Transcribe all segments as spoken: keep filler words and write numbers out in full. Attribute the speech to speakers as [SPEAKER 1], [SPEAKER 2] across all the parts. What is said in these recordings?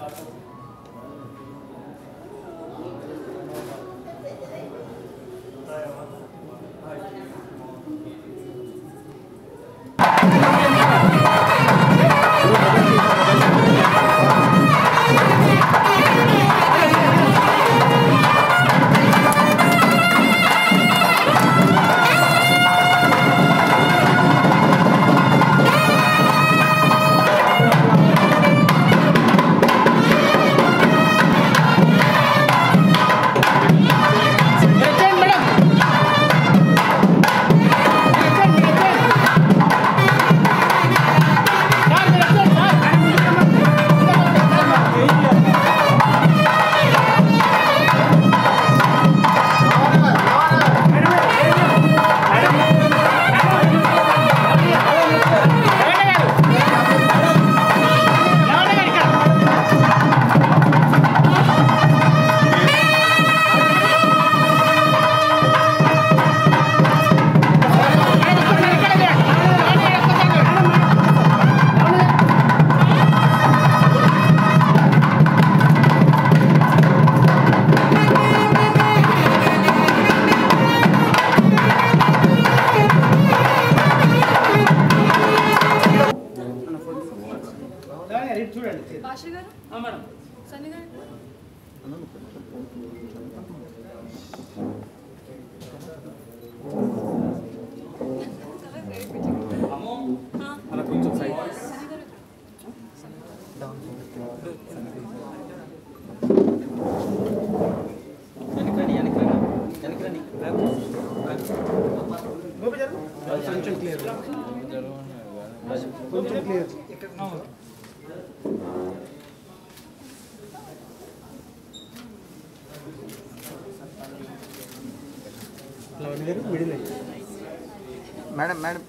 [SPEAKER 1] Madam, madam.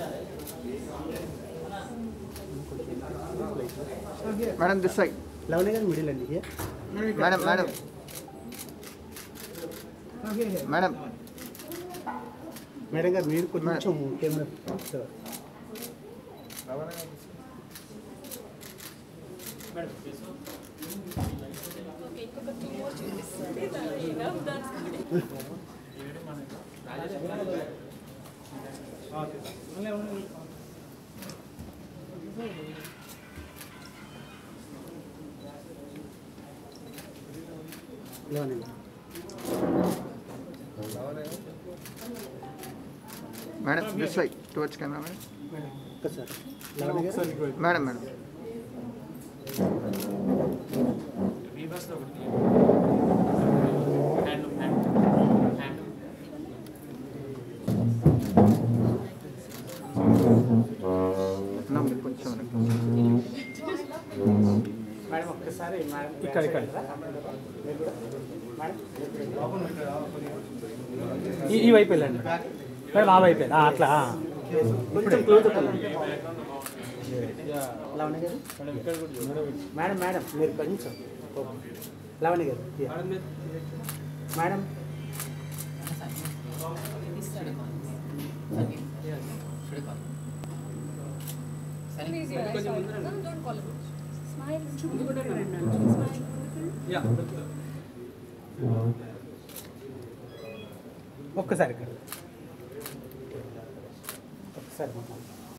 [SPEAKER 1] Madam, this side.
[SPEAKER 2] Lavanya middle and here.
[SPEAKER 1] Madam, madam. Madam.
[SPEAKER 2] Madam, గారు మీరు కొంచెం camera sir. Madam okay ఇంకొక two more చూపిస్తాను దానిగా దానికి ఓకే మళ్ళీ ఉంది
[SPEAKER 1] Madam, this side, towards camera, madam. Madam, madam.
[SPEAKER 2] Madam ఒక్కసారి ఇక్కడ ఇక్కడ ఈ వైపు వెళ్ళండి మేడం ఆ వైపు అట్లా కొంచెం క్లోజ్ మేడం మేడం మీరు కొంచెం లవణి గారు మేడం ఒక్కసారి ఒక్కసారి